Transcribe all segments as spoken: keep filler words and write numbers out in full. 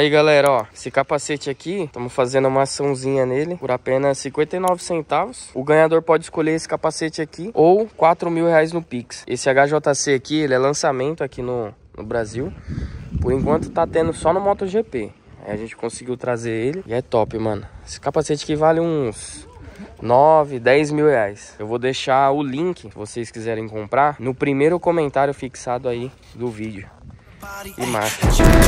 Aí galera, ó, esse capacete aqui, estamos fazendo uma açãozinha nele por apenas cinquenta e nove centavos. O ganhador pode escolher esse capacete aqui ou quatro mil reais no Pix. Esse H J C aqui, ele é lançamento aqui no, no Brasil. Por enquanto tá tendo só no MotoGP. Aí a gente conseguiu trazer ele e é top, mano. Esse capacete aqui vale uns nove, dez mil reais. Eu vou deixar o link, se vocês quiserem comprar, no primeiro comentário fixado aí do vídeo. E marcha.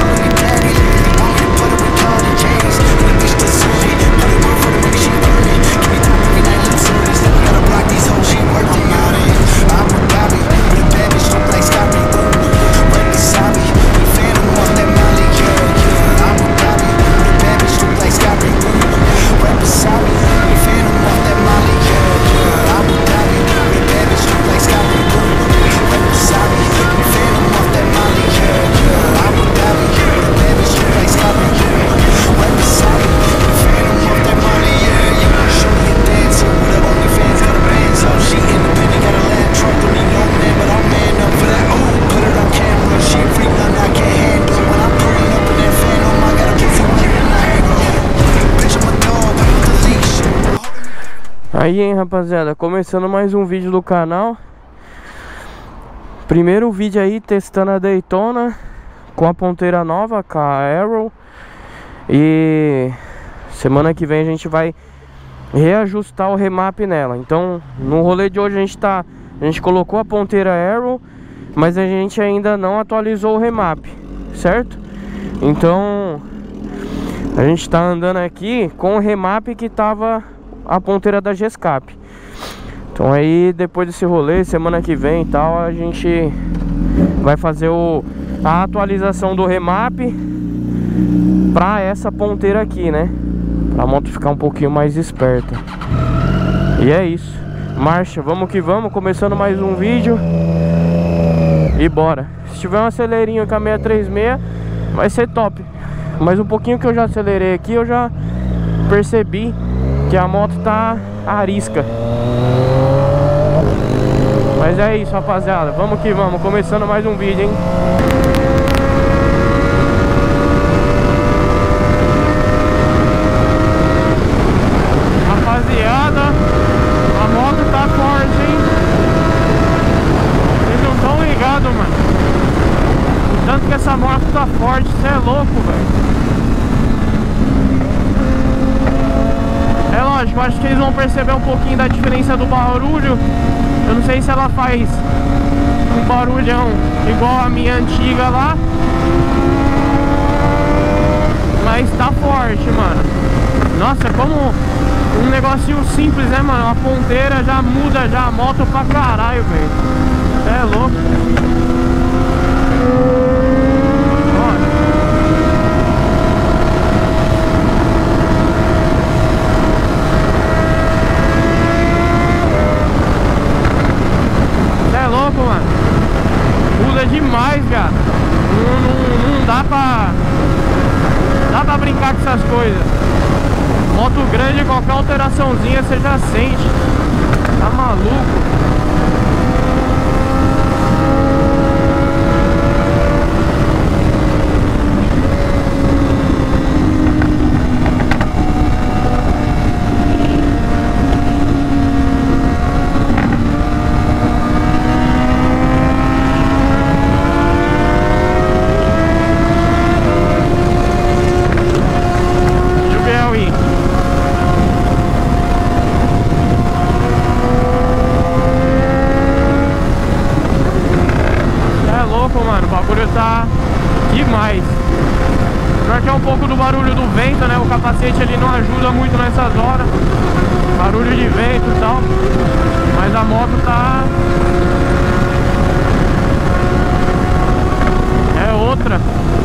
Aí, hein, rapaziada, começando mais um vídeo do canal. Primeiro vídeo aí testando a Daytona com a ponteira nova, com a Arrow. E semana que vem a gente vai reajustar o remap nela. Então, no rolê de hoje a gente tá, a gente colocou a ponteira Arrow, mas a gente ainda não atualizou o remap, certo? Então, a gente tá andando aqui com o remap que tava a ponteira da Gescap. Então aí depois desse rolê, semana que vem e tal, a gente vai fazer o, a atualização do remap pra essa ponteira aqui, né? Pra moto ficar um pouquinho mais esperta. E é isso. Marcha, vamos que vamos, começando mais um vídeo. E bora. Se tiver um acelerinho com a seiscentos e trinta e seis, vai ser top. Mas um pouquinho que eu já acelerei aqui, eu já percebi que a moto tá arisca. Mas é isso, rapaziada. Vamos que vamos, começando mais um vídeo, hein? Rapaziada, a moto tá forte, hein? Vocês não estão ligados, mano. O tanto que essa moto tá forte, você é louco, velho. É lógico, acho que eles vão perceber um pouquinho da diferença do barulho. Eu não sei se ela faz um barulhão igual a minha antiga lá, mas tá forte, mano. Nossa, como um negocinho simples, né, mano? Uma ponteira já muda já a moto pra caralho, velho. É louco. Mano, muda demais, cara. Não, não, não dá pra dá pra brincar com essas coisas. Moto grande, qualquer alteraçãozinha você já sente. Tá maluco? Tá demais. Pior que é um pouco do barulho do vento, né? O capacete ele não ajuda muito nessas horas. Barulho de vento e tal. Mas a moto tá... é outra.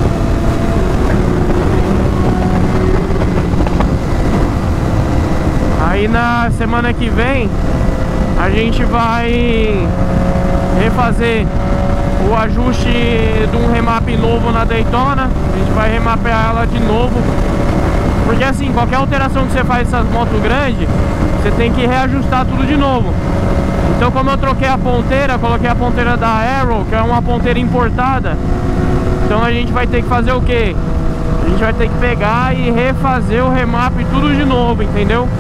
Aí na semana que vem a gente vai refazer o ajuste de um remap novo na Daytona. A gente vai remapear ela de novo. Porque assim, qualquer alteração que você faz nessas motos grandes, você tem que reajustar tudo de novo. Então como eu troquei a ponteira, coloquei a ponteira da Arrow, que é uma ponteira importada, então a gente vai ter que fazer o quê? a gente vai ter que pegar e refazer o remap tudo de novo, entendeu?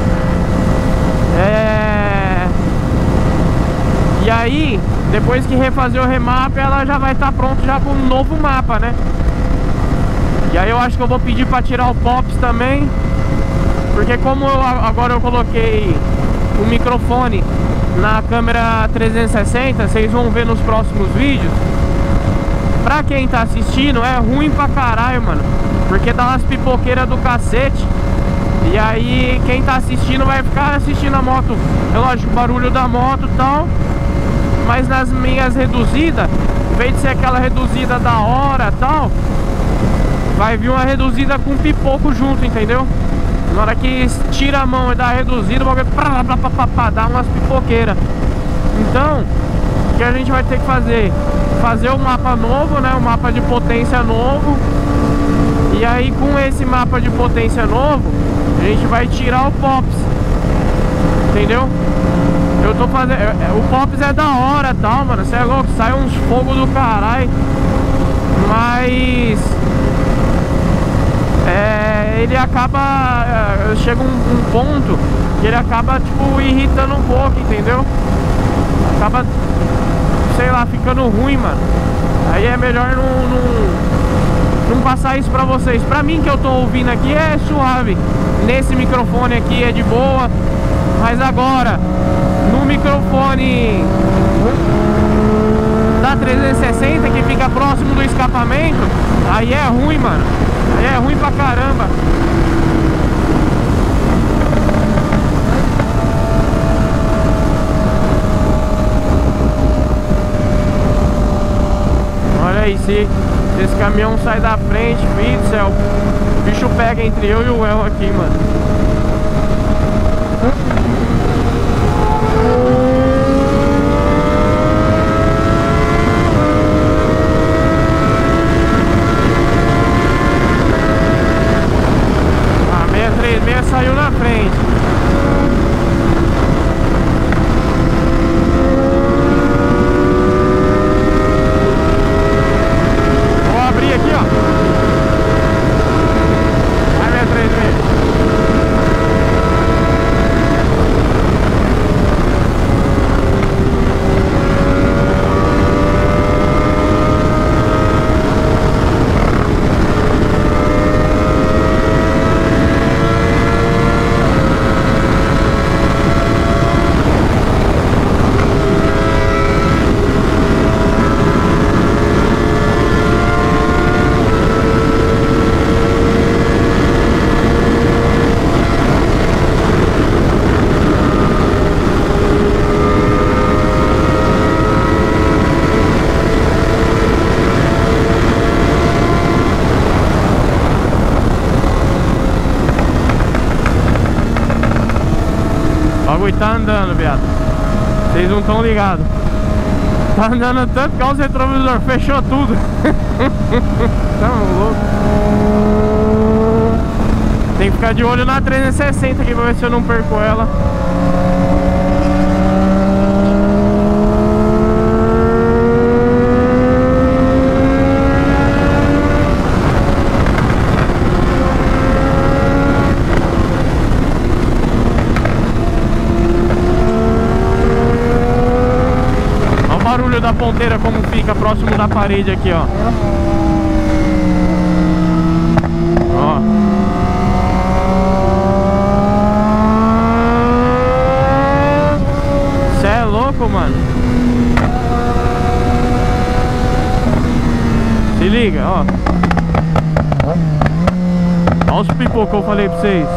É... E aí, depois que refazer o remap, ela já vai estar pronta já com um novo mapa, né? E aí eu acho que eu vou pedir pra tirar o Pops também, porque como eu, agora eu coloquei o microfone na câmera trezentos e sessenta, vocês vão ver nos próximos vídeos. Pra quem tá assistindo é ruim pra caralho, mano, porque dá umas pipoqueiras do cacete. E aí quem tá assistindo vai ficar assistindo a moto, é lógico, o barulho da moto e tal. Mas nas minhas reduzidas, em vez de ser aquela reduzida da hora e tal, vai vir uma reduzida com pipoco junto, entendeu? Na hora que tira a mão e dá a reduzida, vai dar umas pipoqueiras. Então, o que a gente vai ter que fazer? Fazer o mapa novo, né? O mapa de potência novo. E aí com esse mapa de potência novo, a gente vai tirar o Pops, entendeu? Eu tô fazendo... O Pops é da hora e tal, mano. Você é louco, sai uns fogo do caralho. Mas... É, ele acaba... Chega um, um ponto que ele acaba, tipo, irritando um pouco, entendeu? Acaba, sei lá, ficando ruim, mano. Aí é melhor não, não, não passar isso pra vocês. Pra mim que eu tô ouvindo aqui é suave. Nesse microfone aqui é de boa. Mas agora, no microfone da trezentos e sessenta, que fica próximo do escapamento, aí é ruim, mano. Aí é ruim pra caramba. Olha aí, se esse caminhão sai da frente, filho do céu, o bicho pega entre eu e o El aqui, mano. A seiscentos e trinta e seis saiu na frente. Vou abrir aqui, ó. Vai, seiscentos e trinta e seis. O bagulho tá andando, viado. Vocês não estão ligados. Tá andando tanto que o retrovisor fechou tudo. Tá louco. Tem que ficar de olho na trezentos e sessenta aqui pra ver se eu não perco ela. Da ponteira como fica próximo da parede aqui, ó. Ó. Cê é louco, mano. Se liga, ó. Olha os pipocos que eu falei pra vocês.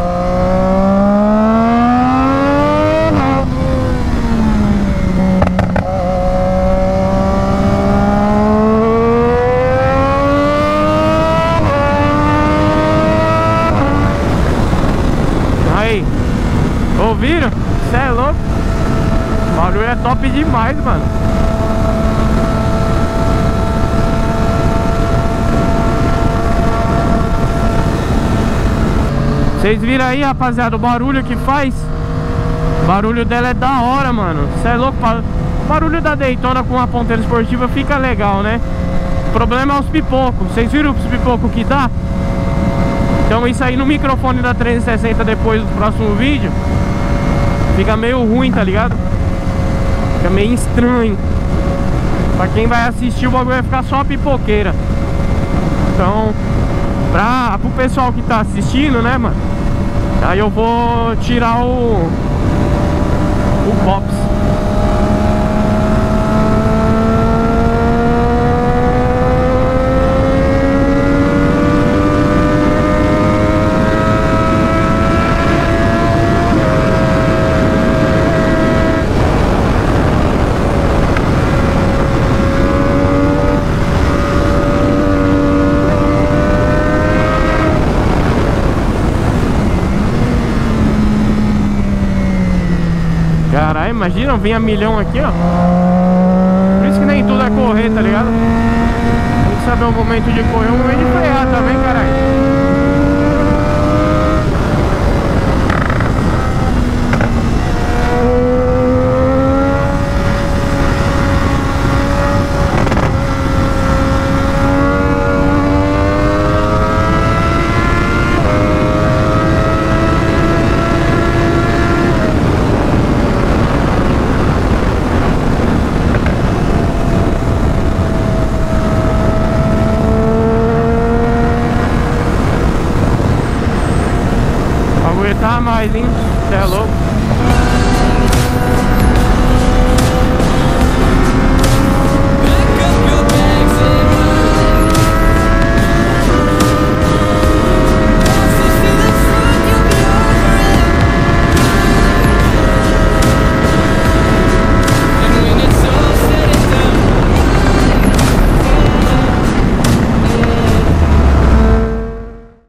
Ouviram? Cê é louco? O barulho é top demais, mano. Vocês viram aí, rapaziada, o barulho que faz? O barulho dela é da hora, mano. Cê é louco? O barulho da Daytona com a ponteira esportiva fica legal, né? O problema é os pipocos. Vocês viram os pipocos que dá? Então isso aí no microfone da trezentos e sessenta depois do próximo vídeo fica meio ruim, tá ligado? Fica meio estranho. Pra quem vai assistir o bagulho vai ficar só a pipoqueira. Então, pra, pro pessoal que tá assistindo, né, mano? Aí eu vou tirar o O Pops. Caralho, imagina, vem a milhão aqui, ó. Por isso que nem tudo é correr, tá ligado? Tem que saber o momento de correr, o momento de frear também, caralho. Tá mais, hein? Cê é louco.